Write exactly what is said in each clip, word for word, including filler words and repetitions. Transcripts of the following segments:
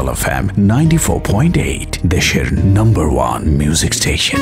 Capital F M ninety-four point eight, দেশের number one music station.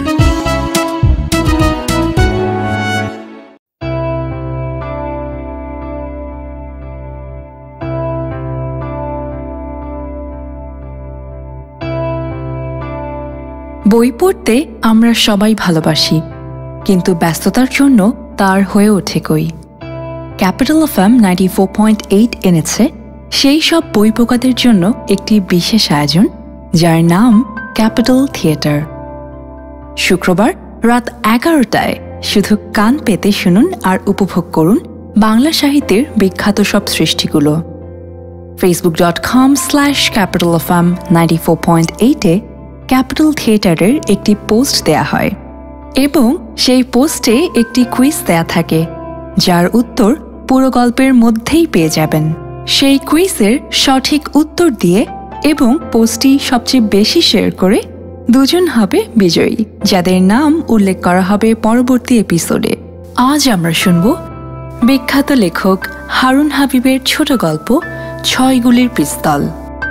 বই পড়তে আমরা সবাই ভালোবাসি, কিন্তু ব্যস্ততার জন্য তার হয়ে ওঠে কই। Capital F M ninety four point eight এনেছে সেই সব বই পোকাদের জন্য একটি বিশেষ আয়োজন, যার নাম ক্যাপিটাল থিয়েটার। শুক্রবার রাত এগারোটায় শুধু কান পেতে শুনুন আর উপভোগ করুন বাংলা সাহিত্যের বিখ্যাত সব সৃষ্টিগুলো। Facebook dot com slash capital F M ninety four point এইটে ক্যাপিটাল থিয়েটারের একটি পোস্ট দেয়া হয় এবং সেই পোস্টে একটি কুইজ দেয়া থাকে, যার উত্তর পুরো গল্পের মধ্যেই পেয়ে যাবেন। সেই কুইজের সঠিক উত্তর দিয়ে এবং পোস্টটি সবচেয়ে বেশি শেয়ার করে দুজন হবে বিজয়ী, যাদের নাম উল্লেখ করা হবে পরবর্তী এপিসোডে। আজ আমরা শুনব বিখ্যাত লেখক হারুন হাবিবের ছোট গল্প ছয় গুলির পিস্তল।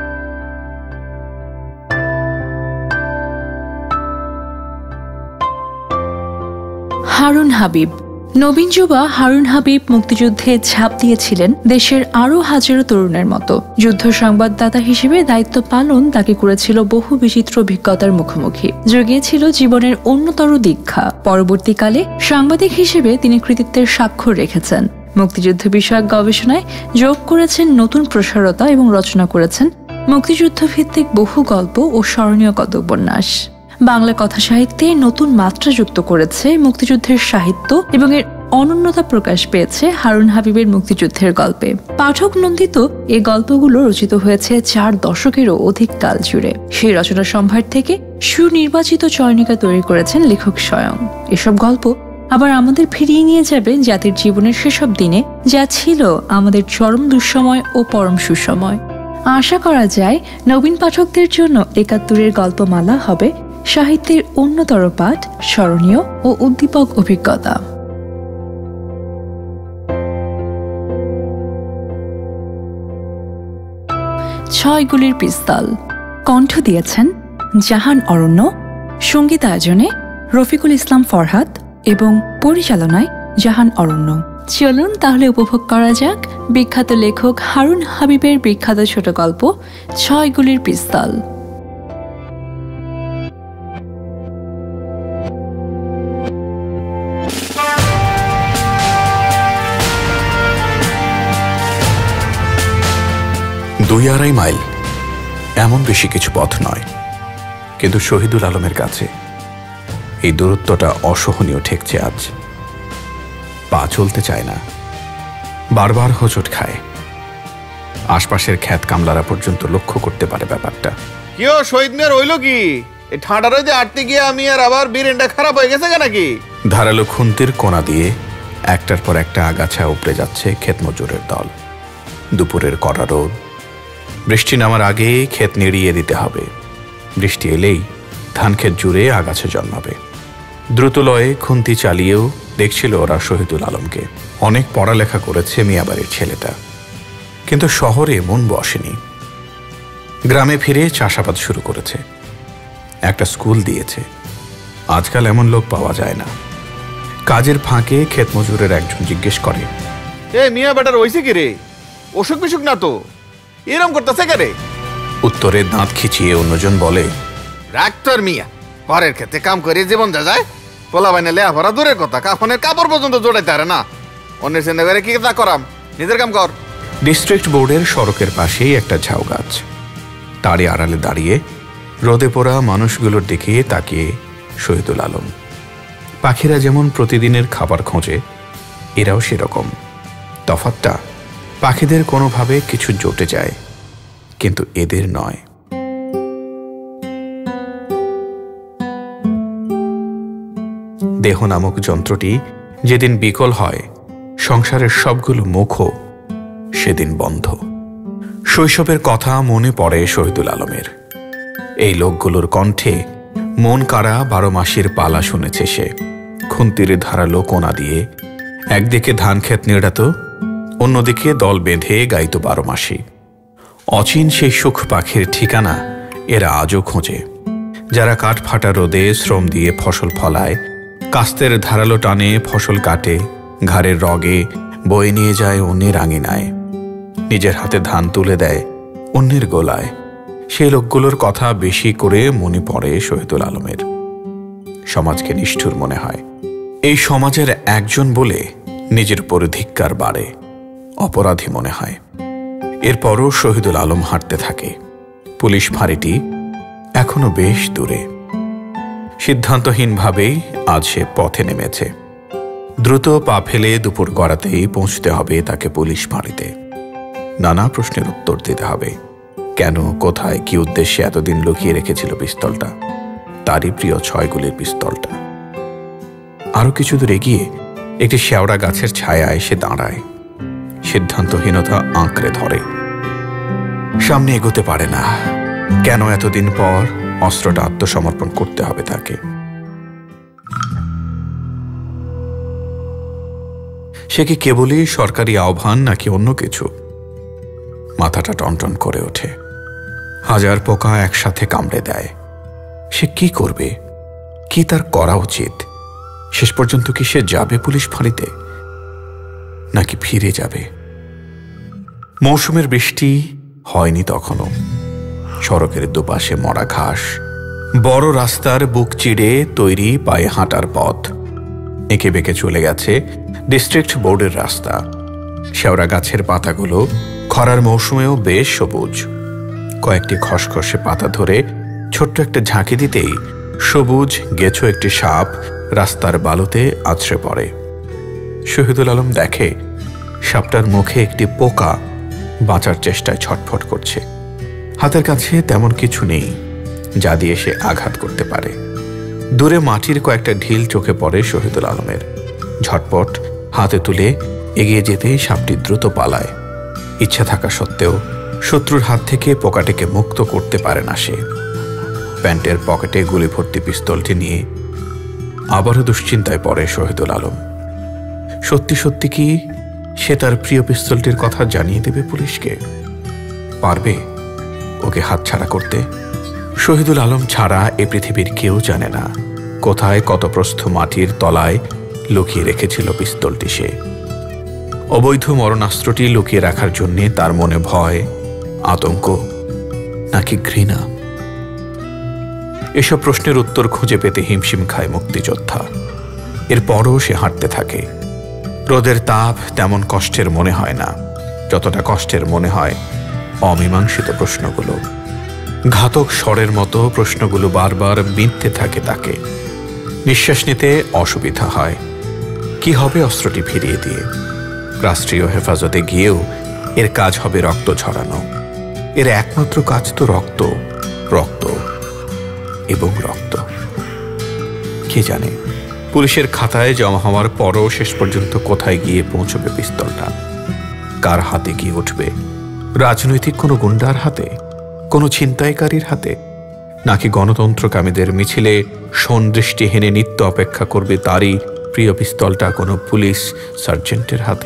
হারুন হাবিব। নবীন যুবা হারুন হাবিব মুক্তিযুদ্ধে ঝাঁপ দিয়েছিলেন দেশের আরও হাজারো তরুণের মতো। যুদ্ধ সংবাদদাতা হিসেবে দায়িত্ব পালন তাকে করেছিল বহু বিচিত্র অভিজ্ঞতার মুখোমুখি, জুগিয়েছিল জীবনের অন্যতর দীক্ষা। পরবর্তীকালে সাংবাদিক হিসেবে তিনি কৃতিত্বের স্বাক্ষর রেখেছেন। মুক্তিযুদ্ধ বিষয়ক গবেষণায় যোগ করেছেন নতুন প্রসারতা এবং রচনা করেছেন মুক্তিযুদ্ধ ভিত্তিক বহু গল্প ও স্মরণীয় কত উপন্যাস। বাংলা কথা সাহিত্যে নতুন মাত্রা যুক্ত করেছে মুক্তিযুদ্ধের সাহিত্য এবং এর অনন্যতা প্রকাশ পেয়েছে হারুন হাবিবের মুক্তিযুদ্ধের গল্পে। পাঠক নন্দিত এই গল্পগুলো রচিত হয়েছে চার দশকেরও অধিক কাল জুড়ে। সেই রচনা সম্ভার থেকে সুনির্বাচিত চয়নিকা তৈরি করেছেন লেখক স্বয়ং। এসব গল্প আবার আমাদের ফিরিয়ে নিয়ে যাবে জাতির জীবনের সেসব দিনে, যা ছিল আমাদের চরম দুঃসময় ও পরম সুসময়। আশা করা যায় নবীন পাঠকদের জন্য একাত্তরের গল্পমালা হবে সাহিত্যের অন্যতর পাঠ, স্মরণীয় ও উদ্দীপক অভিজ্ঞতা। ছয় গুলির পিস্তল। কণ্ঠ দিয়েছেন জাহান অরণ্য, সঙ্গীতায়োজনে রফিকুল ইসলাম ফরহাদ এবং পরিচালনায় জাহান অরণ্য। চলুন তাহলে উপভোগ করা যাক বিখ্যাত লেখক হারুন হাবিবের বিখ্যাত ছোট গল্প ছয় গুলির পিস্তল। দুই আড়াই মাইল এমন বেশি কিছু পথ নয়, কিন্তু শহীদুল আলমের কাছে এই দূরত্বটা অসহনীয় ঠেকছে আজ। পা চলতে চায় না, বারবার হোঁচট খায়। আশপাশের খ্যাত কামলারা পর্যন্ত লক্ষ্য করতে পারে ব্যাপারটা। কিও শহীদ মিয়া রইল কি? এই ঠান্ডার যে আটতে গিয়ে আমি আর আবার বিরেনটা খারাপ হয়ে গেছে নাকি? ধারালো খুন্তির কোনা দিয়ে একটার পর একটা আগাছা উপড়ে যাচ্ছে ক্ষেত মজুরের দল। দুপুরের কড়া রোদ, বৃষ্টি নামার আগে ক্ষেত নিড়িয়ে দিতে হবে। বৃষ্টি এলেই ধান ক্ষেত জুড়ে আগাছা জন্মাবে। দ্রুত লয়ে খুন্তি চালিয়েও দেখছিল ওরা শহীদুল আলমকে। অনেক পড়ালেখা করেছে মিয়াবাড়ির ছেলেটা, কিন্তু শহরে মন বসেনি। গ্রামে ফিরে চাষাবাদ শুরু করেছে, একটা স্কুল দিয়েছে। আজকাল এমন লোক পাওয়া যায় না। কাজের ফাঁকে ক্ষেত মজুরের একজন জিজ্ঞেস করে, এ মিয়া বেটার হইছে কি রে? অসুখ বিসুখ না তো? এরম করতেছে কে রে? উত্তরে দাঁত খিচিয়ে অন্যজন বলে, ডাক্তার মিয়া পরের ক্ষেতে কাম করে জীবন যা যায়, পোলা বাইনে লেয়া ভরা দূরের কথা, কাফনের কাপড় পর্যন্ত জোড়াইতে পারে না। অন্যের চিন্তা করে কি তা করাম, নিজের কাম কর। ডিস্ট্রিক্ট বোর্ডের সড়কের পাশেই একটা ঝাউ গাছ। তারই আড়ালে দাঁড়িয়ে রোদে পোড়া মানুষগুলোর দিকে তাকিয়ে শহীদুল আলম। পাখিরা যেমন প্রতিদিনের খাবার খোঁজে, এরাও সেরকম। তফাৎটা পাখিদের কোনোভাবে কিছু জোটে যায়, কিন্তু এদের নয়। দেহ নামক যন্ত্রটি যেদিন বিকল হয়, সংসারের সবগুলো মুখও সেদিন বন্ধ। শৈশবের কথা মনে পড়ে শহীদুল আলমের। এই লোকগুলোর কণ্ঠে মন কাড়া বারো মাসির পালা শুনেছে সে। খুন্তির ধারালো কোনা দিয়ে একদিকে ধান ক্ষেত নিড়াত, অন্যদিকে দল বেঁধে গাইত বারো মাসি। অচিন সেই সুখ পাখির ঠিকানা এরা আজও খোঁজে, যারা কাঠ ফাটা রোদে শ্রম দিয়ে ফসল ফলায়, কাস্তের ধারালো টানে ফসল কাটে, ঘাড়ের রগে বয়ে নিয়ে যায় অন্যের আঙিনায়, নিজের হাতে ধান তুলে দেয় অন্যের গোলায়। সেই লোকগুলোর কথা বেশি করে মনে পড়ে শহীদুল আলমের। সমাজকে নিষ্ঠুর মনে হয়, এই সমাজের একজন বলে নিজের উপর ধিক্কার বাড়ে, অপরাধী মনে হয়। এরপরও শহীদুল আলম হাঁটতে থাকে। পুলিশ ফাঁড়িটি এখনো বেশ দূরে। সিদ্ধান্তহীনভাবেই আজ সে পথে নেমেছে। দ্রুত পা ফেলে দুপুর গড়াতেই পৌঁছতে হবে তাকে পুলিশ ফাঁড়িতে। নানা প্রশ্নের উত্তর দিতে হবে। কেন, কোথায়, কি উদ্দেশ্যে এতদিন লুকিয়ে রেখেছিল পিস্তলটা, তারই প্রিয় ছয় গুলির পিস্তলটা। আরো কিছু দূর এগিয়ে একটি শেওড়া গাছের ছায়ায় এসে দাঁড়ায়। সিদ্ধান্তহীনতা আঁকড়ে ধরে, সামনে এগোতে পারে না। কেন এতদিন পর অস্ত্রটা আত্মসমর্পণ করতে হবে তাকে? সে কি কেবলই সরকারি আহ্বান নাকি অন্য কিছু? মাথাটা টনটন করে ওঠে। হাজার পোকা একসাথে কামড়ে দেয়। সে কি করবে? কি তার করা উচিত? শেষ পর্যন্ত কি সে যাবে পুলিশ ফাঁড়িতে, নাকি ফিরে যাবে? মৌসুমের বৃষ্টি হয়নি তখনও। সড়কের দুপাশে মরা ঘাস, বড় রাস্তার বুক চিড়ে তৈরি পায়ে হাঁটার পথ। এঁকে বেঁকে চলে গেছে ডিস্ট্রিক্ট বোর্ডের রাস্তা। শেওড়া গাছের পাতাগুলো খরার মৌসুমেও বেশ সবুজ। কয়েকটি খসখসে পাতা ধরে ছোট্ট একটা ঝাঁকি দিতেই সবুজ গেছো একটি সাপ রাস্তার বালুতে আছড়ে পড়ে। শহীদুল আলম দেখে সাপটার মুখে একটি পোকা বাঁচার চেষ্টায় ছটফট করছে। হাতের কাছে তেমন কিছু নেই যা দিয়ে সে আঘাত করতে পারে। দূরে মাটির কয়েকটা ঢিল চোখে পড়ে শহীদুল আলমের। ঝটপট হাতে তুলে এগিয়ে যেতেই সাপটি দ্রুত পালায়। ইচ্ছা থাকা সত্ত্বেও শত্রুর হাত থেকে পোকাটিকে মুক্ত করতে পারে না সে। প্যান্টের পকেটে গুলি ভর্তি পিস্তলটি নিয়ে আবারও দুশ্চিন্তায় পড়ে শহীদুল আলম। সত্যি সত্যি কি সে তার প্রিয় পিস্তলটির কথা জানিয়ে দেবে পুলিশকে? পারবে ওকে হাতছাড়া করতে? শহীদুল আলম ছাড়া এ পৃথিবীর কেউ জানে না কোথায় কত প্রস্থ মাটির তলায় লুকিয়ে রেখেছিল পিস্তলটি সে। অবৈধ মরণাস্ত্রটি লুকিয়ে রাখার জন্যে তার মনে ভয়, আতঙ্ক নাকি ঘৃণা? এসব প্রশ্নের উত্তর খুঁজে পেতে হিমশিম খায় মুক্তিযোদ্ধা। এরপরও সে হাঁটতে থাকে। রোদের তাপ তেমন কষ্টের মনে হয় না যতটা কষ্টের মনে হয় অমীমাংসিত প্রশ্নগুলো। ঘাতক স্বরের মতো প্রশ্নগুলো বারবার বিঁধতে থাকে তাকে। নিঃশ্বাস নিতে অসুবিধা হয়। কি হবে অস্ত্রটি ফিরিয়ে দিয়ে? রাষ্ট্রীয় হেফাজতে গিয়েও এর কাজ হবে রক্ত ঝরানো। এর একমাত্র কাজ তো রক্ত, রক্ত এবং রক্ত। কে জানে পুলিশের খাতায় জমা হওয়ার পরও শেষ পর্যন্ত কোথায় গিয়ে পৌঁছবে পিস্তলটা? কার হাতে গিয়ে উঠবে? রাজনৈতিক কোনো গুন্ডার হাতে, কোনো ছিনতাইকারীর হাতে, নাকি গণতন্ত্রকামীদের মিছিলে সন্দৃষ্টি হেনে নিত্য অপেক্ষা করবে তারই প্রিয় পিস্তলটা কোনো পুলিশ সার্জেন্টের হাতে?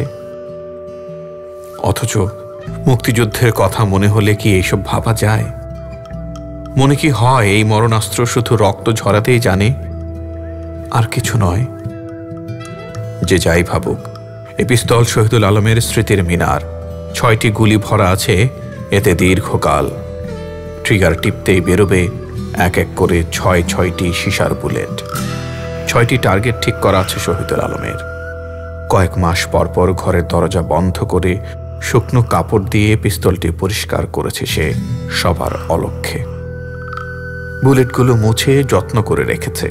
অথচ মুক্তিযুদ্ধের কথা মনে হলে কি এইসব ভাবা যায়? মনে কি হয় এই মরণাস্ত্র শুধু রক্ত ঝরাতেই জানে, আর কিছু নয়? যে যাই ভাবুক, এই পিস্তল শহীদুল আলমের স্মৃতির মিনার। ছয়টি গুলি ভরা আছে এতে দীর্ঘকাল। ট্রিগার টিপতেই বেরোবে এক এক করে ছয় ছয়টি সীসার বুলেট। ছয়টি টার্গেট ঠিক করা আছে শহীদুল আলমের। কয়েক মাস পরপর ঘরের দরজা বন্ধ করে শুকনো কাপড় দিয়ে পিস্তলটি পরিষ্কার করেছে সে সবার অলক্ষ্যে। বুলেটগুলো মুছে যত্ন করে রেখেছে।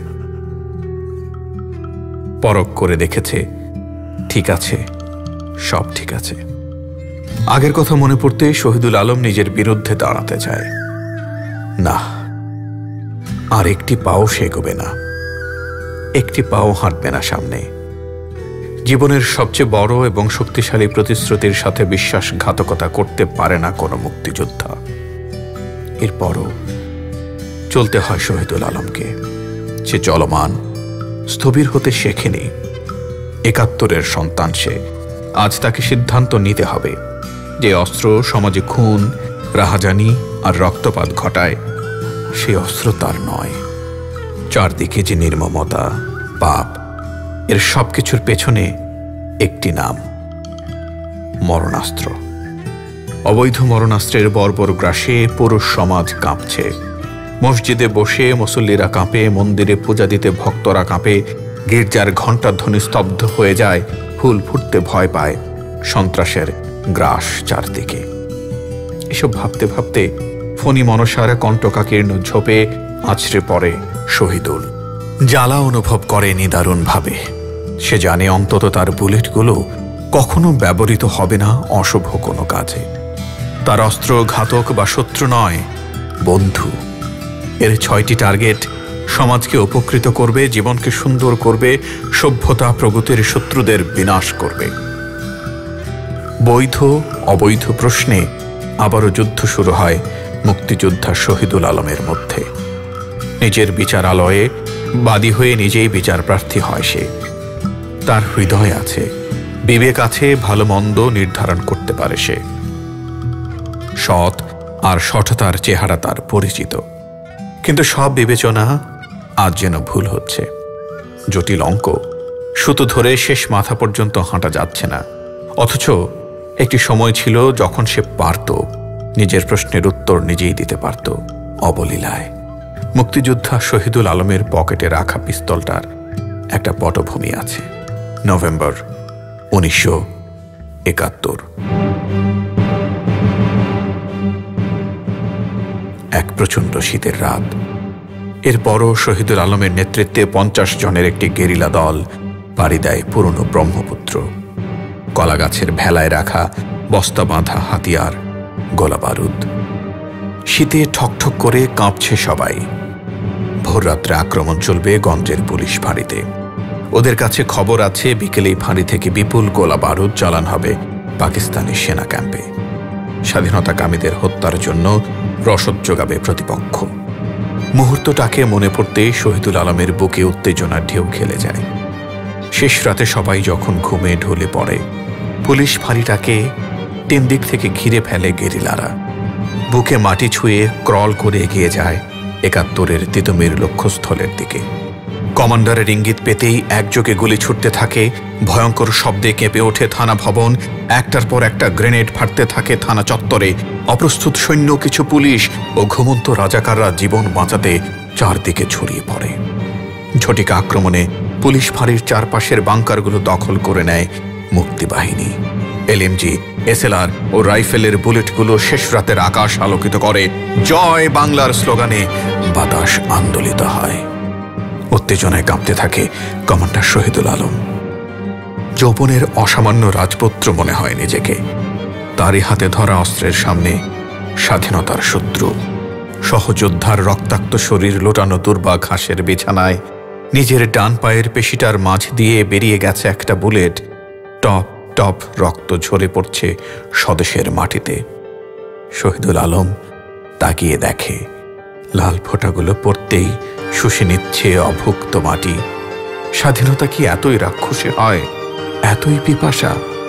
পরখ করে দেখেছে ঠিক আছে, সব ঠিক আছে। আগের কথা মনে পড়তে শহীদুল আলম নিজের বিরুদ্ধে দাঁড়াতে চায়। না, আর একটি পাও সে এগোবে না, একটি পাও হাঁটবে না সামনে। জীবনের সবচেয়ে বড় এবং শক্তিশালী প্রতিশ্রুতির সাথে বিশ্বাসঘাতকতা করতে পারে না কোনো মুক্তিযোদ্ধা। এরপরও চলতে হয় শহীদুল আলমকে। সে চলমান, স্থবির হতে শেখেনি। একাত্তরের সন্তান সে। আজ তাকে সিদ্ধান্ত নিতে হবে যে অস্ত্র সমাজে খুন, রাহাজানি আর রক্তপাত ঘটায়, সে অস্ত্র তার নয়। চারদিকে যে নির্মমতা, পাপ, এর সবকিছুর পেছনে একটি নাম, মরণাস্ত্র। অবৈধ মরণাস্ত্রের বর্বর গ্রাসে পুরো সমাজ কাঁপছে। মসজিদে বসে মুসল্লিরা কাঁপে, মন্দিরে পূজা দিতে ভক্তরা কাঁপে, গির্জার ঘণ্টার ধ্বনি স্তব্ধ হয়ে যায়, ফুল ফুটতে ভয় পায়, সন্ত্রাসের গ্রাস চারদিকে। এসব ভাবতে ভাবতে ফণী মনসার কণ্ঠকাকীর্ণ ঝোপে আছড়ে পড়ে শহীদুল। জ্বালা অনুভব করে নিদারুণ ভাবে। সে জানে অন্তত তার বুলেটগুলো কখনো ব্যবহৃত হবে না অশুভ কোনো কাজে। তার অস্ত্র ঘাতক বা শত্রু নয়, বন্ধু। এর ছয়টি টার্গেট সমাজকে উপকৃত করবে, জীবনকে সুন্দর করবে, সভ্যতা প্রগতির শত্রুদের বিনাশ করবে। বৈধ অবৈধ প্রশ্নে আবারও যুদ্ধ শুরু হয় মুক্তিযোদ্ধা শহীদুল আলমের মধ্যে। নিজের বিচারালয়ে বাদী হয়ে নিজেই বিচার প্রার্থী হয় সে। তার হৃদয় আছে, বিবেক আছে, ভালো মন্দ নির্ধারণ করতে পারে সে। সৎ আর সঠতার চেহারা তার পরিচিত, কিন্তু সব বিবেচনা আজ যেন ভুল হচ্ছে। জটিল অঙ্ক সুতো ধরে শেষ মাথা পর্যন্ত হাঁটা যাচ্ছে না। অথচ একটি সময় ছিল যখন সে পারত, নিজের প্রশ্নের উত্তর নিজেই দিতে পারত, অবলীলায়। মুক্তিযোদ্ধা শহীদুল আলমের পকেটে রাখা পিস্তলটার একটা পটভূমি আছে। নভেম্বর উনিশশো একাত্তর। এক প্রচণ্ড শীতের রাত। এরপরও শহীদুল আলমের নেতৃত্বে পঞ্চাশ জনের একটি গেরিলা দল পাড়ি দেয় পুরনো ব্রহ্মপুত্র। কলাগাছের ভেলায় রাখা বস্তা বাঁধা হাতিয়ার, গোলা বারুদ। শীতে ঠকঠক করে কাঁপছে সবাই। ভোররাত্রে আক্রমণ চলবে গঞ্জের পুলিশ ফাঁড়িতে। ওদের কাছে খবর আছে বিকেলেই ফাঁড়ি থেকে বিপুল গোলা বারুদ চালান হবে পাকিস্তানি সেনা ক্যাম্পে। স্বাধীনতাকামীদের হত্যার জন্য রসদ যোগাবে প্রতিপক্ষ। মুহূর্তটাকে মনে পড়তে শহীদুল আলমের বুকে উত্তেজনার ঢেউ খেলে যায়। শেষ রাতে সবাই যখন ঘুমে ঢলে পড়ে, পুলিশ ফাঁড়িটাকে তিন দিক থেকে ঘিরে ফেলে গেরিলারা। বুকে মাটি ছুঁয়ে ক্রল করে এগিয়ে যায় একাত্তরের তিতুমির লক্ষ্যস্থলের দিকে। কমান্ডারের ইঙ্গিত পেতেই একযোগে গুলি ছুটতে থাকে। ভয়ঙ্কর শব্দে কেঁপে ওঠে থানা ভবন। একটার পর একটা গ্রেনেড ফাটতে থাকে থানা চত্বরে। অপ্রস্তুত সৈন্য, কিছু পুলিশ ও ঘুমন্ত রাজাকাররা জীবন বাঁচাতে চারদিকে ছড়িয়ে পড়ে। ঝটিকা আক্রমণে পুলিশ ফাঁড়ির চারপাশের বাংকারগুলো দখল করে নেয় মুক্তিবাহিনী। এলএমজি, এসএলআর ও রাইফেলের বুলেটগুলো শেষ রাতের আকাশ আলোকিত করে। জয় বাংলার স্লোগানে বাতাস আন্দোলিত হয়। উত্তেজনায় কাঁপতে থাকে কমান্ডার শহীদুল আলম। যৌবনের অসামান্য রাজপুত্র মনে হয় নিজেকে। তারই হাতে ধরা অস্ত্রের সামনে স্বাধীনতার শত্রু। সহযোদ্ধার রক্তাক্ত শরীর লোটানো দুর্বা ঘাসের বিছানায় নিজের ডান পায়ের পেশিটার মাঝ দিয়ে বেরিয়ে গেছে একটা বুলেট। টপ টপ রক্ত ঝরে পড়ছে স্বদেশের মাটিতে। শহীদুল আলম তাকিয়ে দেখে, লাল ফোঁটাগুলো পড়তেই শুষে নিচ্ছে অভুক্ত মাটি। স্বাধীনতা কি এতই রাক্ষসী হয়, এতই পিপাসা?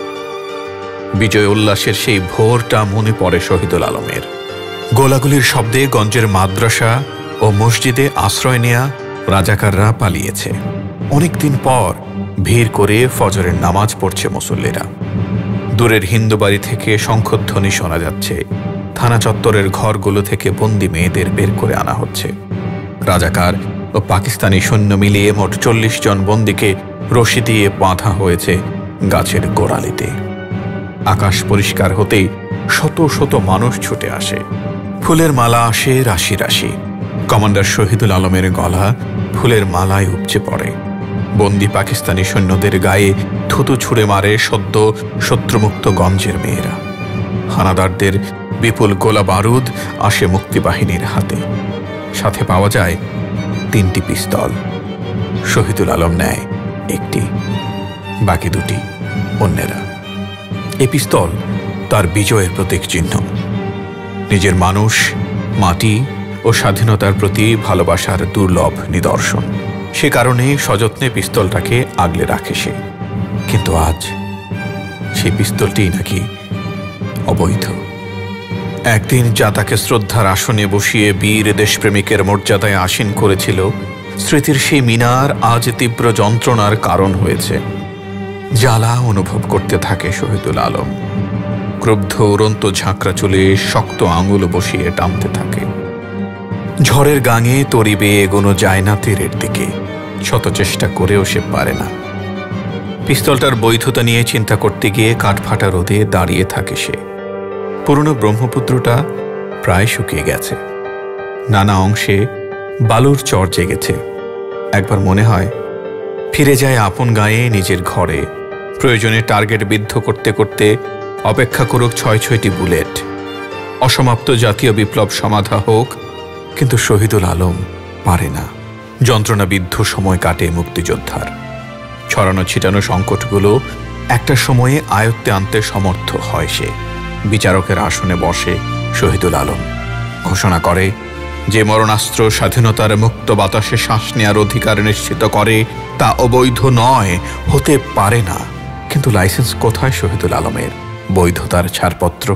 বিজয় উল্লাসের সেই ভোরটা মনে পড়ে শহীদুল আলমের। গোলাগুলির শব্দে গঞ্জের মাদ্রাসা ও মসজিদে আশ্রয় নেয়া রাজাকাররা পালিয়েছে। অনেকদিন পর ভিড় করে ফজরের নামাজ পড়ছে মুসল্লিরা। দূরের হিন্দু বাড়ি থেকে শঙ্খধ্বনি শোনা যাচ্ছে। থানা চত্বরের ঘরগুলো থেকে বন্দি মেয়েদের বের করে আনা হচ্ছে। রাজাকার ও পাকিস্তানি সৈন্য মিলিয়ে মোট চল্লিশ জন বন্দীকে রশি দিয়ে বাঁধা হয়েছে গাছের গোড়ালিতে। আকাশ পরিষ্কার হতেই শত শত মানুষ ছুটে আসে। ফুলের মালা আসে রাশি রাশি। কমান্ডার শহীদুল আলমের গলা ফুলের মালায় উপচে পড়ে। বন্দি পাকিস্তানি সৈন্যদের গায়ে থুতু ছুঁড়ে মারে সদ্য শত্রুমুক্ত গঞ্জের মেয়েরা। হানাদারদের বিপুল গোলা বারুদ আসে মুক্তিবাহিনীর হাতে। সাথে পাওয়া যায় তিনটি পিস্তল। শহীদুল আলম নেয় একটি, বাকি দুটি অন্যেরা। এই পিস্তল তার বিজয়ের প্রতীক চিহ্ন, নিজের মানুষ, মাটি ও স্বাধীনতার প্রতি ভালোবাসার দুর্লভ নিদর্শন। সে কারণে সযত্নে পিস্তলটাকে আগলে রাখে সে। কিন্তু আজ সেই পিস্তলটি নাকি অবৈধ। একদিন যা তাকে শ্রদ্ধার আসনে বসিয়ে বীর দেশপ্রেমিকের মর্যাদায় আসীন করেছিল, স্মৃতির সেই মিনার আজ তীব্র যন্ত্রণার কারণ হয়েছে। জ্বালা অনুভব করতে থাকে শহীদুল আলম। ক্রুব্ধ উড়ন্ত ঝাঁকড়া চুলে শক্ত আঙুল বসিয়ে টানতে থাকে। ঝড়ের গাঙে তরি বেয়ে এগোনো যায় না তীরের দিকে। শত চেষ্টা করেও সে পারে না। পিস্তলটার বৈধতা নিয়ে চিন্তা করতে গিয়ে কাঠফাটা রোদে দাঁড়িয়ে থাকে সে। পুরনো ব্রহ্মপুত্রটা প্রায় শুকিয়ে গেছে। নানা অংশে বালুর চর জেগেছে। একবার মনে হয় ফিরে যায় আপন গায়ে, নিজের ঘরে। প্রয়োজনে টার্গেট বিদ্ধ করতে করতে অপেক্ষা করুক ছয় ছয়টি বুলেট। অসমাপ্ত জাতীয় বিপ্লব সমাধা হোক, কিন্তু শহীদুল আলম পারে না। যন্ত্রণাবিদ্ধ সময় কাটে মুক্তিযোদ্ধার। ছড়ানো ছিটানো সংকটগুলো একটা সময়ে আয়ত্তে আনতে সমর্থ হয় সে। বিচারকের আসনে বসে শহীদুল আলম। ঘোষণা করে, যে মরণাস্ত্র স্বাধীনতার মুক্ত বাতাসে শ্বাস নেওয়ার অধিকার নিশ্চিত করে তা অবৈধ নয়, হতে পারে না। কিন্তু লাইসেন্স কোথায় শহীদুল আলমের? বৈধতার ছাড়পত্র?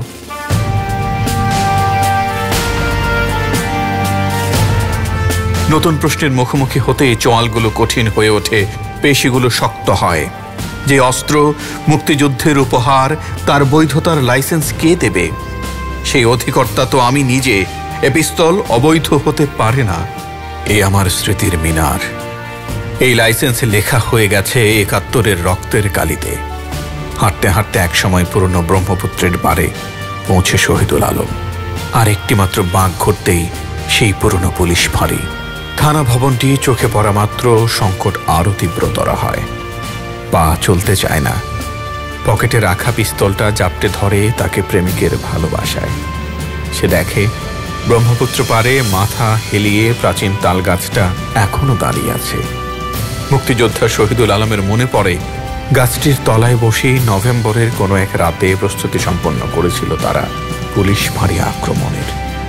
নতুন প্রশ্নের মুখোমুখি হতেই চোয়ালগুলো কঠিন হয়ে ওঠে, পেশিগুলো শক্ত হয়। যে অস্ত্র মুক্তিযুদ্ধের উপহার, তার বৈধতার লাইসেন্স কে দেবে? সেই অধিকর্তা তো আমি নিজে। এ পিস্তল অবৈধ হতে পারে না। এই আমার স্মৃতির মিনার। এই লাইসেন্সে লেখা হয়ে গেছে একাত্তরের রক্তের কালিতে। হাঁটতে হাঁটতে একসময় পুরনো ব্রহ্মপুত্রের পারে পৌঁছে শহীদুল আলম। আর একটি মাত্র বাঁক ঘুরতেই সেই পুরনো পুলিশ ফাঁড়ি। থানা ভবনটি চোখে পড়া মাত্র সংকট আরো তীব্রতর হয়। পা চলতে চায় না। পকেটে রাখা পিস্তলটা জাপটে ধরে তাকে প্রেমিকের ভালোবাসায়। সে দেখে ব্রহ্মপুত্র পারে মাথা হেলিয়ে প্রাচীন তাল গাছটা এখনো দাঁড়িয়ে আছে। মুক্তিযোদ্ধা শহীদুল আলমের মনে পড়ে, গাছটির তলায় বসেই নভেম্বরের কোনো এক রাতে প্রস্তুতি সম্পন্ন করেছিল তারা পুলিশ ফাঁড়ি আক্রমণের।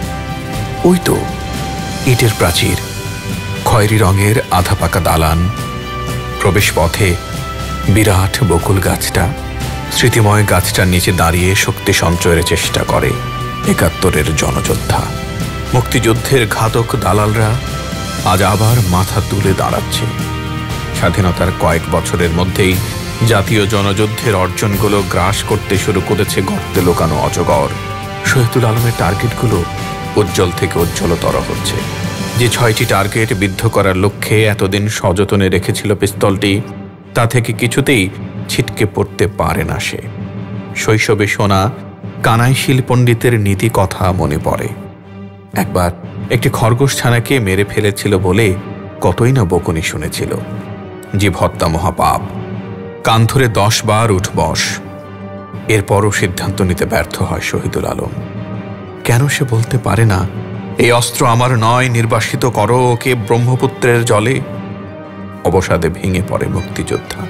ওই তো ইটের প্রাচীর, খয়েরি রঙের আধা পাকা দালান, প্রবেশ পথে বিরাট বকুল গাছটা। স্মৃতিময় গাছটার নিচে দাঁড়িয়ে শক্তি সঞ্চয়ের চেষ্টা করে একাত্তরের জনযোদ্ধা। মুক্তিযুদ্ধের ঘাতক দালালরা আজ আবার মাথা তুলে দাঁড়াচ্ছে। স্বাধীনতার কয়েক বছরের মধ্যেই জাতীয় জনযুদ্ধের অর্জনগুলো গ্রাস করতে শুরু করেছে গর্তে লুকানো অজগর। শহীদুল আলমের টার্গেটগুলো উজ্জ্বল থেকে উজ্জ্বলতর হচ্ছে। যে ছয়টি টার্গেট বিদ্ধ করার লক্ষ্যে এতদিন সযতনে রেখেছিল পিস্তলটি, তা থেকে কিছুতেই ছিটকে পড়তে পারে না সে। শৈশবে শোনা কানাইশীল পণ্ডিতের নীতি কথা মনে পড়ে। একবার একটি খরগোশ ছানাকে মেরে ফেলেছিল বলে কতই না বকুনি শুনেছিল। জীব হত্যা মহাপাপ, কান ধরে দশ বার উঠবস। এরপরও সিদ্ধান্ত নিতে ব্যর্থ হয় শহীদুল আলম। কেন সে বলতে পারে না, এই অস্ত্র আমার নয়, নির্বাসিত করো ওকে ব্রহ্মপুত্রের জলে? অবসাদে ভেঙে পড়ে মুক্তিযোদ্ধা।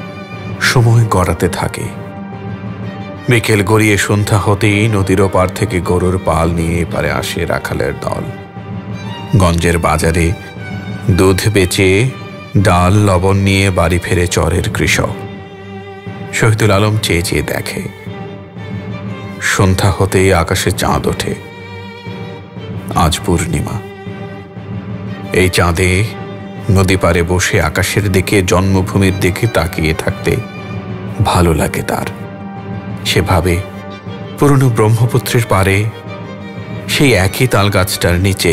সময় গড়াতে থাকে। বিকেল গড়িয়ে সন্ধ্যা হতেই নদীর ওপার থেকে গরুর পাল নিয়ে এপারে আসে রাখালের দল। গঞ্জের বাজারে দুধ বেচে ডাল লবণ নিয়ে বাড়ি ফেরে চরের কৃষক। শহীদুল আলম চেয়ে চেয়ে দেখে। সন্ধ্যা হতেই আকাশে চাঁদ ওঠে। আজ পূর্ণিমা। এই চাঁদে নদী পারে বসে আকাশের দিকে, জন্মভূমির দিকে তাকিয়ে থাকতে ভালো লাগে তার। সে ভাবে পুরনো ব্রহ্মপুত্রের পারে সেই একই তাল গাছটার নিচে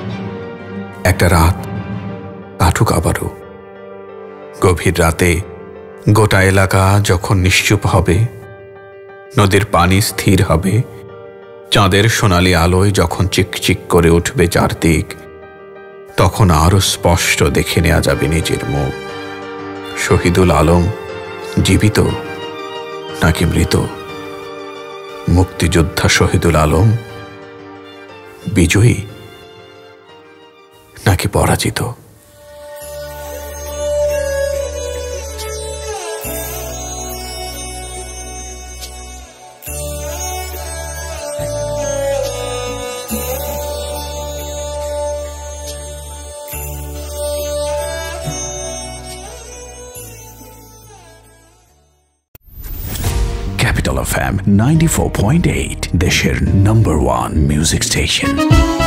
একটা রাত কাটুক আবারও। গভীর রাতে গোটা এলাকা যখন নিশ্চুপ হবে, নদীর পানি স্থির হবে, চাঁদের সোনালি আলোয় যখন চিকচিক করে উঠবে চারদিক, তখন আরো স্পষ্ট দেখে নেওয়া যাবে নিজের মুখ। শহীদুল আলম জীবিত নাকি মৃত? মুক্তিযোদ্ধা শহীদুল আলম বিজয়ী নাকি পরাজিত? Capital of F M ninety four point eight, দেশের নাম্বার ওয়ান মিউজিক স্টেশন।